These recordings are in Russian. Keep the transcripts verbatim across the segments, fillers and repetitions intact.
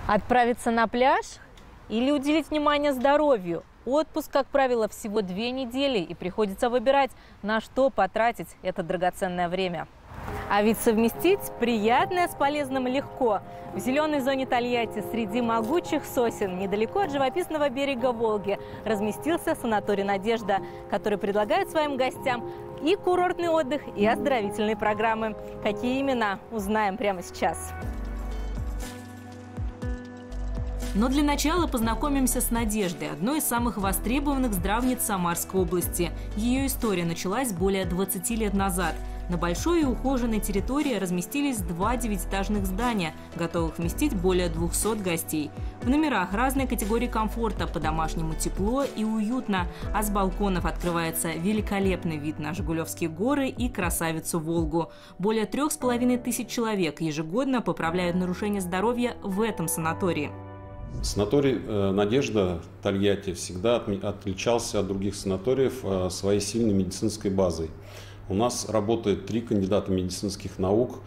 Отправиться на пляж или уделить внимание здоровью? Отпуск, как правило, всего две недели, и приходится выбирать, на что потратить это драгоценное время. А ведь совместить приятное с полезным легко. В зеленой зоне Тольятти среди могучих сосен, недалеко от живописного берега Волги, разместился санаторий «Надежда», который предлагает своим гостям и курортный отдых, и оздоровительные программы. Какие именно, узнаем прямо сейчас. Но для начала познакомимся с Надеждой, одной из самых востребованных здравниц Самарской области. Ее история началась более двадцати лет назад. На большой и ухоженной территории разместились два девятиэтажных здания, готовых вместить более двухсот гостей. В номерах разной категории комфорта, по-домашнему тепло и уютно, а с балконов открывается великолепный вид на Жигулевские горы и красавицу Волгу. Более трех с половиной тысяч человек ежегодно поправляют нарушения здоровья в этом санатории. Санаторий «Надежда» Тольятти всегда отличался от других санаториев своей сильной медицинской базой. У нас работает три кандидата медицинских наук,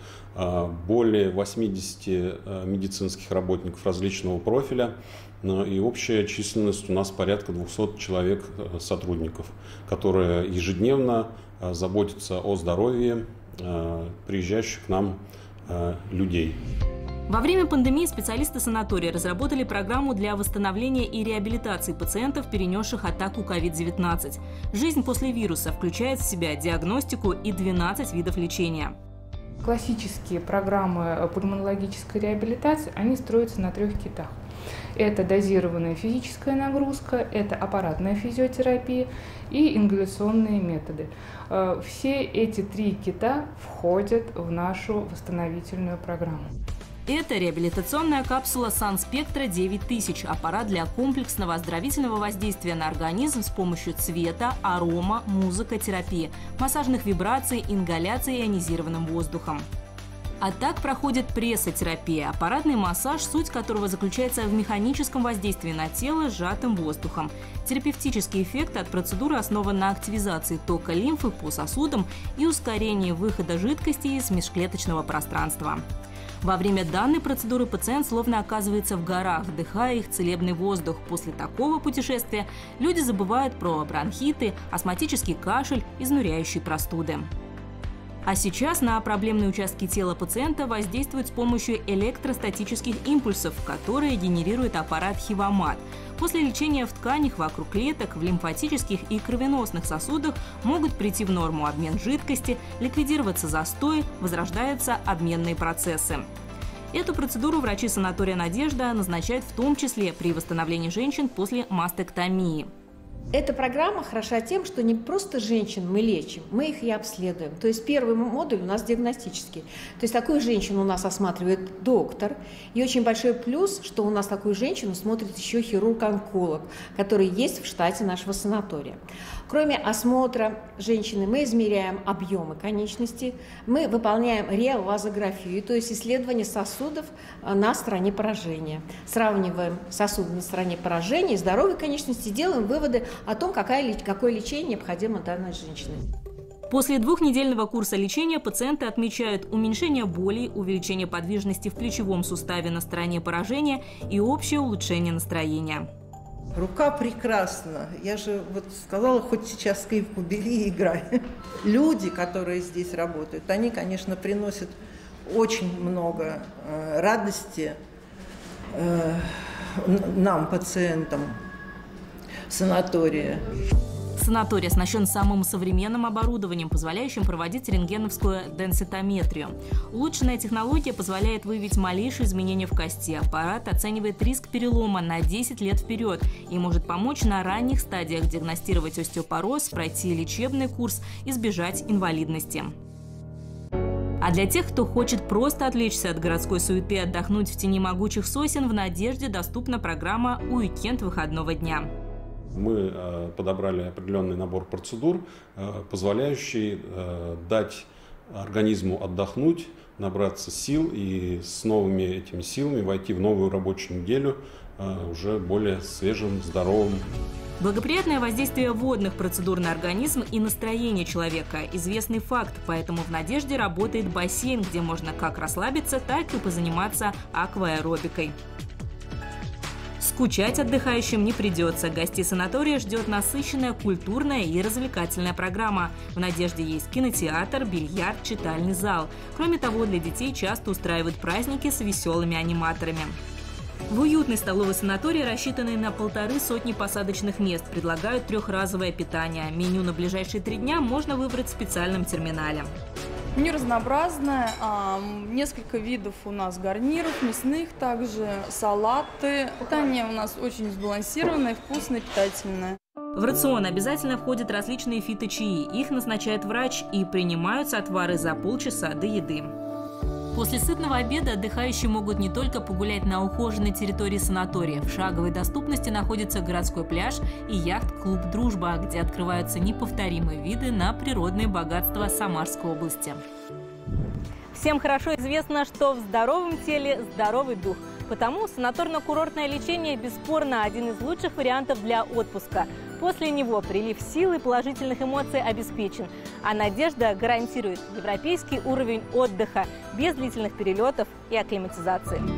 более восьмидесяти медицинских работников различного профиля, и общая численность у нас порядка двухсот человек сотрудников, которые ежедневно заботятся о здоровье приезжающих к нам людей. Во время пандемии специалисты санатория разработали программу для восстановления и реабилитации пациентов, перенесших атаку ковид девятнадцать. Жизнь после вируса включает в себя диагностику и двенадцать видов лечения. Классические программы пульмонологической реабилитации, они строятся на трех китах. Это дозированная физическая нагрузка, это аппаратная физиотерапия и ингаляционные методы. Все эти три кита входят в нашу восстановительную программу. Это реабилитационная капсула Санспектра девять тысяч, аппарат для комплексного оздоровительного воздействия на организм с помощью цвета, арома, музыкотерапии, массажных вибраций, ингаляции ионизированным воздухом. А так проходит прессотерапия, аппаратный массаж, суть которого заключается в механическом воздействии на тело сжатым воздухом. Терапевтический эффект от процедуры основан на активизации тока лимфы по сосудам и ускорении выхода жидкости из межклеточного пространства. Во время данной процедуры пациент словно оказывается в горах, вдыхая их целебный воздух. После такого путешествия люди забывают про бронхиты, астматический кашель, изнуряющие простуды. А сейчас на проблемные участки тела пациента воздействуют с помощью электростатических импульсов, которые генерирует аппарат Хивомат. После лечения в тканях вокруг клеток, в лимфатических и кровеносных сосудах могут прийти в норму обмен жидкости, ликвидироваться застой, возрождаются обменные процессы. Эту процедуру врачи санатория «Надежда» назначают в том числе при восстановлении женщин после мастектомии. Эта программа хороша тем, что не просто женщин мы лечим, мы их и обследуем. То есть первый модуль у нас диагностический. То есть такую женщину у нас осматривает доктор. И очень большой плюс, что у нас такую женщину смотрит еще хирург-онколог, который есть в штате нашего санатория. Кроме осмотра женщины мы измеряем объемы конечностей, мы выполняем реовазографию, то есть исследование сосудов на стороне поражения. Сравниваем сосуды на стороне поражения и здоровой конечности, делаем выводы о том, какое, какое лечение необходимо данной женщине. После двухнедельного курса лечения пациенты отмечают уменьшение боли, увеличение подвижности в плечевом суставе на стороне поражения и общее улучшение настроения. Рука прекрасна. Я же вот сказала, хоть сейчас скрипку бери и играй. Люди, которые здесь работают, они, конечно, приносят очень много э, радости э, нам, пациентам санатория. Санаторий оснащен самым современным оборудованием, позволяющим проводить рентгеновскую денситометрию. Улучшенная технология позволяет выявить малейшие изменения в кости. Аппарат оценивает риск перелома на десять лет вперед и может помочь на ранних стадиях диагностировать остеопороз, пройти лечебный курс, избежать инвалидности. А для тех, кто хочет просто отвлечься от городской суеты и отдохнуть в тени могучих сосен, в «Надежде» доступна программа «Уикенд выходного дня». Мы подобрали определенный набор процедур, позволяющий дать организму отдохнуть, набраться сил и с новыми этими силами войти в новую рабочую неделю уже более свежим, здоровым. Благоприятное воздействие водных процедур на организм и настроение человека – известный факт, поэтому в «Надежде» работает бассейн, где можно как расслабиться, так и позаниматься акваэробикой. Скучать отдыхающим не придется. Гостей санатория ждет насыщенная культурная и развлекательная программа. В «Надежде» есть кинотеатр, бильярд, читальный зал. Кроме того, для детей часто устраивают праздники с веселыми аниматорами. В уютной столовой санатории, рассчитанной на полторы сотни посадочных мест, предлагают трехразовое питание. Меню на ближайшие три дня можно выбрать в специальном терминале. Меню разнообразное, несколько видов у нас гарниров, мясных также, салаты. Питание у нас очень сбалансированное, вкусное, питательное. В рацион обязательно входят различные фиточаи. Их назначает врач и принимаются отвары за полчаса до еды. После сытного обеда отдыхающие могут не только погулять на ухоженной территории санатория. В шаговой доступности находится городской пляж и яхт-клуб «Дружба», где открываются неповторимые виды на природные богатства Самарской области. Всем хорошо известно, что в здоровом теле здоровый дух. Потому санаторно-курортное лечение бесспорно один из лучших вариантов для отпуска. После него прилив сил и положительных эмоций обеспечен. А «Надежда» гарантирует европейский уровень отдыха без длительных перелетов и акклиматизации.